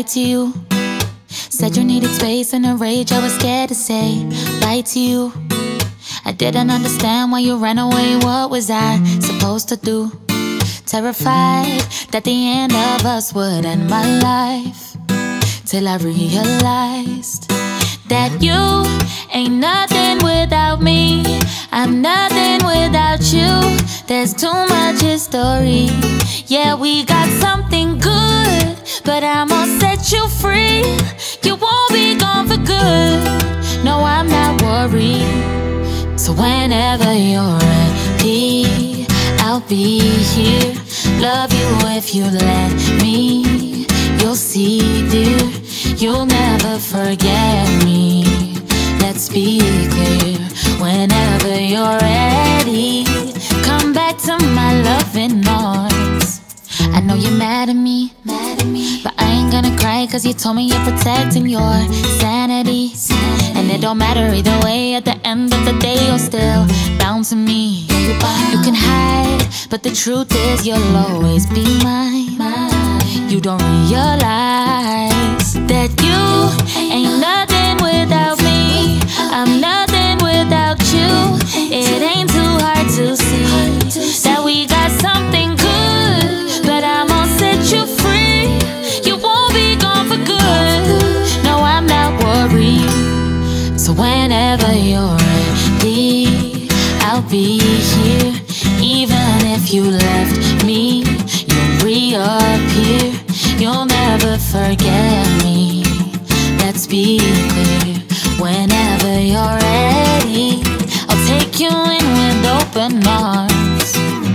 lied to you. Said you needed space in a rage, I was scared to say bye to you. I didn't understand why you ran away, what was I supposed to do? Terrified that the end of us would end my life, till I realized that you ain't nothing without me. I'm nothing without you. There's too much history. Yeah, we got something good, but I'ma set you free. You won't be gone for good. No, I'm not worried. So whenever you're ready, I'll be here. Love you if you let me. You'll see, dear, you'll never forget me. Let's be clear. Whenever you're ready, come back to my loving arms. I know you're mad at me, but I ain't gonna cry, cause you told me you're protecting your sanity. And it don't matter either way, at the end of the day you're still bound to me. You can hide, but the truth is you'll always be mine. You don't realize that you ain't nothing without me. I'm nothing without you. It ain't too hard to see that we got something good, but I'm gonna set you free. You won't be gone for good. No, I'm not worried. So whenever you're ready, I'll be here. Even if you left me, you'll reappear. You'll never forget me. Let's be clear. Whenever you're ready, I'll take you in with open arms.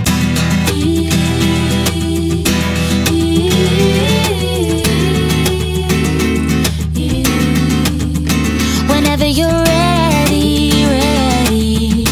Whenever you're ready, ready,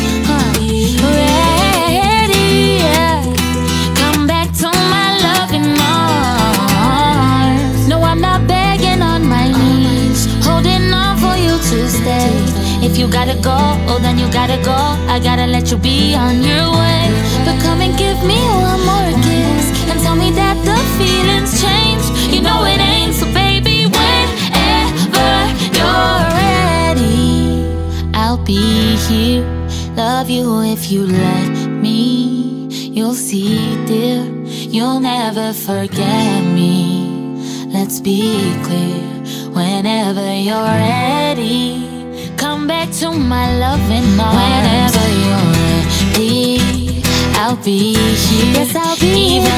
ready, yeah. Come back to my loving arms. No, I'm not begging on my knees, holding on for you to stay. If you gotta go, oh then you gotta go. I gotta let you be on your way. But come and give me one more kiss, and tell me that the feelings changed. You know it ain't, so baby, whenever you're ready, I'll be here. Love you if you let me. You'll see, dear, you'll never forget me. Let's be clear. Whenever you're ready, come back to my loving arms. Whenever you're ready, I'll be here. Yes, I'll be here.